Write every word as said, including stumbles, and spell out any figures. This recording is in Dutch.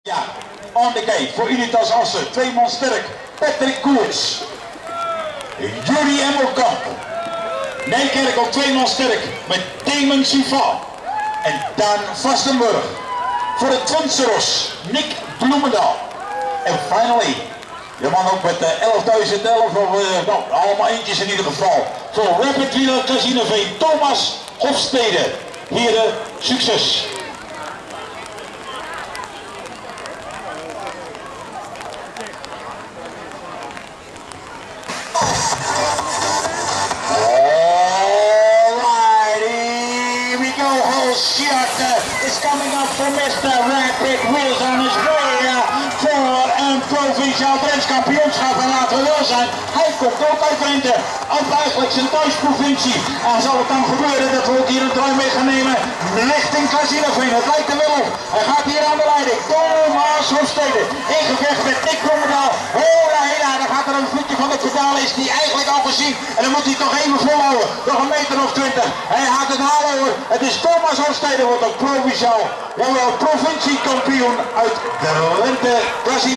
Ja, on the gate voor Unitas Assen, twee man sterk, Patrick Koers, Jury Emmelkamp, Nijkerk ook twee man sterk met Damon Siva en Daan Vastenburg. Voor het Twentseros, Nick Bloemendaal. En finally, de man ook met elfduizend elf, of uh, nou, allemaal eentjes in ieder geval. Voor Rapid Wheeler Casineveen, Thomas Hofstede. Heren, succes! Shot uh, is coming up for mister Rapid Wheels on his way uh, voor een provinciaal Drentskampioenschap. En laten we wel zijn, hij komt ook uit Drenthe, uit eigenlijk zijn thuisprovincie. En zal het dan gebeuren dat we ook hier een draai mee gaan nemen richting Casineveen. Het lijkt er wel op. Hij gaat hier aan de leiding. Thomas Hofstede in gevecht met Nick Bloemendaal. Hola, hela, dan gaat er een voetje van het pedaal, is die eigenlijk al gezien. En dan moet hij toch even volhouden. Nog een meter of twintig. Hij gaat het halen hoor. Het is Thomas Hofstede, wordt ook provinciaal, jawel, provinciekampioen uit Drenthe.